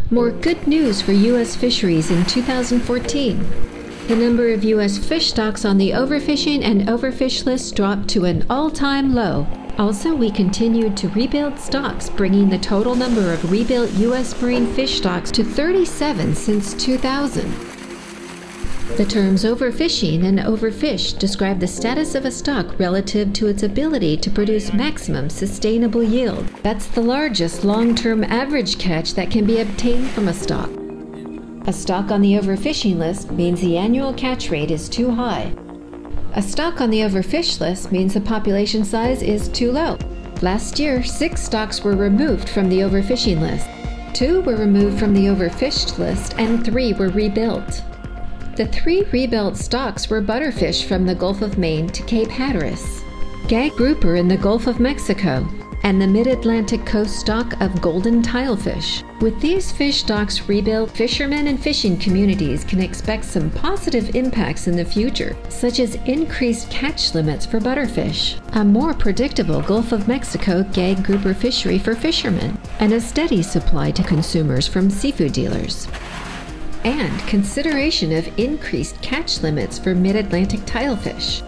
More good news for U.S. fisheries in 2014. The number of U.S. fish stocks on the overfishing and overfish list dropped to an all-time low. Also, we continued to rebuild stocks, bringing the total number of rebuilt U.S. marine fish stocks to 37 since 2000. The terms overfishing and overfish describe the status of a stock relative to its ability to produce maximum sustainable yield. That's the largest long-term average catch that can be obtained from a stock. A stock on the overfishing list means the annual catch rate is too high. A stock on the overfish list means the population size is too low. Last year, 6 stocks were removed from the overfishing list. 2 were removed from the overfished list and 3 were rebuilt. The 3 rebuilt stocks were butterfish from the Gulf of Maine to Cape Hatteras, gag grouper in the Gulf of Mexico, and the mid-Atlantic coast stock of golden tilefish. With these fish stocks rebuilt, fishermen and fishing communities can expect some positive impacts in the future, such as increased catch limits for butterfish, a more predictable Gulf of Mexico gag grouper fishery for fishermen, and a steady supply to consumers from seafood dealers, and consideration of increased catch limits for mid-Atlantic tilefish.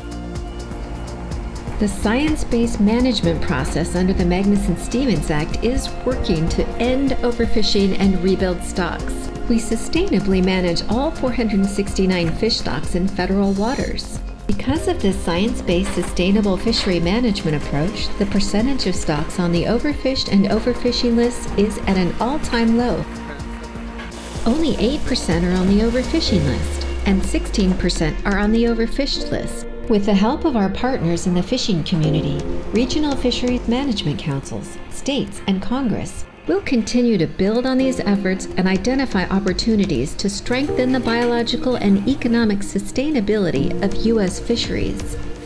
The science-based management process under the Magnuson-Stevens Act is working to end overfishing and rebuild stocks. We sustainably manage all 469 fish stocks in federal waters. Because of this science-based sustainable fishery management approach, the percentage of stocks on the overfished and overfishing lists is at an all-time low. Only 8% are on the overfishing list, and 16% are on the overfished list. With the help of our partners in the fishing community, regional fisheries management councils, states, and Congress, we'll continue to build on these efforts and identify opportunities to strengthen the biological and economic sustainability of U.S. fisheries.